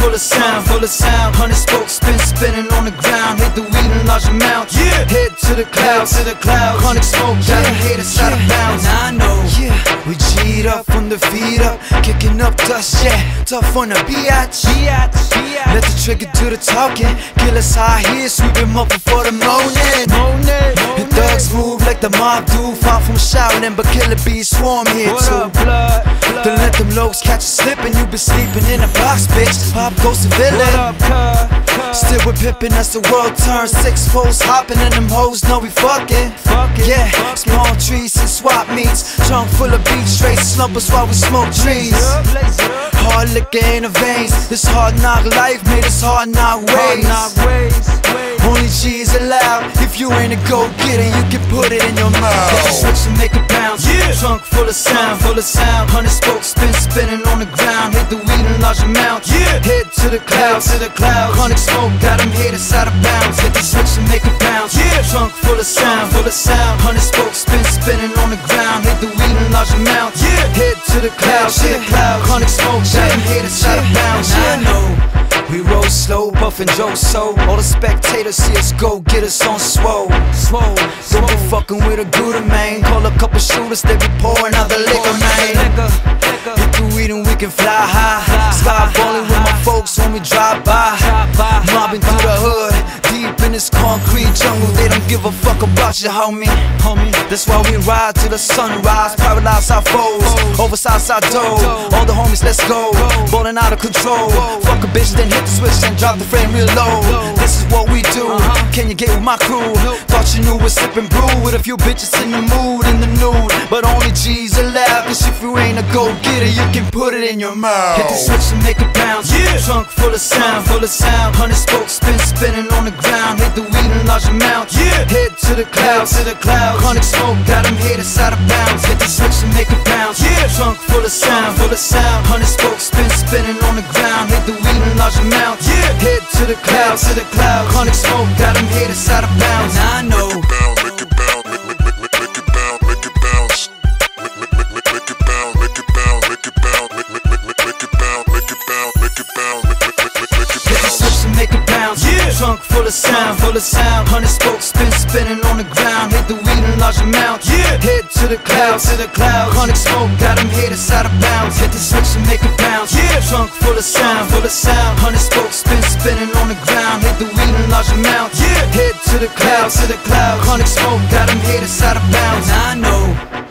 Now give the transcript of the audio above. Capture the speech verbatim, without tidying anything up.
full of sound, full of sound. Hundred spokes spin, spinning on the ground. Hit the weed in large amounts. Yeah. Head to the clouds, to the clouds. Chronic smoke, got them haters out of bounds. And I know, yeah, we G'd up from the feet up, kicking up dust, yeah. Tough on the biatch, biatch, biatch. Let the trigger do the talking. Kill us high here, sweep him up before the morning. Morning. And thugs move like the mob do. Far from shouting, but killer bees swarm here What too. up, blood? blood? Don't let them lows catch you slipping. You been sleeping in a box, bitch. Pop goes the villain. What up, cuz? Still we're pippin' as the world turns. Six foes hopping and them hoes know we fucking. Fucking, Yeah, fucking. small trees and swap meets. Trunk full of beach, straight slumbers while we smoke trees. Blaze it up. Hard liquor in the veins. This hard knock life made us hard knock ways. Hard knock ways, ways. Only G's allowed. If you ain't a go-getter, you can put it in your mouth. Hit the switch and make it bounce. Yeah. Trunk full of sound, full of sound. Hundred spokes spin, spinning on the ground. Hit the weed in large amounts. Yeah. Head to the clouds, to the clouds. Chronic smoke, got them haters out of bounds. Hit the switch and make it bounce. Yeah. Trunk full of sound, full of sound. Hundred spokes spin, spinning on the ground. Hit the weed in large amounts. Yeah. Head to the clouds, to the clouds. Chronic smoke, got them haters out of bounds. I know. We roll slow, buffin' Joe so all the spectators see us go, get us on swole. Swole, Don't be fucking with a Gouda, man. Call a couple shooters, they be pouring out the liquor, man. Liquor, liquor. Hit the weed and we can fly high. Sky falling with my folks when we drive by. Mobbing through the hood, deep in this concrete jungle. They don't give a fuck about you, homie. Homie, that's why we ride to the sunrise. Paralyze our foes, oversize our dough. All the homies, let's go. Ballin' out of control. Fuck a bitch, then hit the switch and drop the frame real low. This is what we do. Can you get with my crew? Thought you knew we're sipping brew with a few bitches in the mood, in the nude. But only G's allowed. Cause if you ain't a go-getter, you can put it in your mouth. Hit the switch and make it bounce. Yeah. Trunk full of sound, full of sound. Hundred spokes spin, spinning on the ground. Hit the weed in large amounts. Yeah. Head to the clouds, to the clouds. Chronic smoke, got them haters out of bounds. Hit the switch and make it bounce. Yeah. Trunk full of sound, full of sound. Hundred spokes spin, spinning on the ground. Hit the weed in large amounts. Yeah. Head to the clouds, to the clouds. Chronic smoke, got them haters out of bounds. And I know. Make it bounce, make it bounce, make it bounce, make it bounce, make it bounce, make it bounce, make it bounce, make it bounce, make it bounce, make it bounce, make it bounce, make it Hit the switch and make it bounce. Yeah. Trunk full of sound, full of sound. Hundred spokes spin, spinning on the ground. Hit the weed in large amounts. Yeah. Head to the clouds, to the clouds. Chronic smoke, got them haters out of bounds. Hit the switch and make it bounce. Yeah. Trunk full of sound, full of sound. Hundred spokes spin, spinning on the ground. Hit the weed in large amounts. Yeah. Head to the clouds, to the clouds. Chronic smoke, got them haters out of bounds. And I know.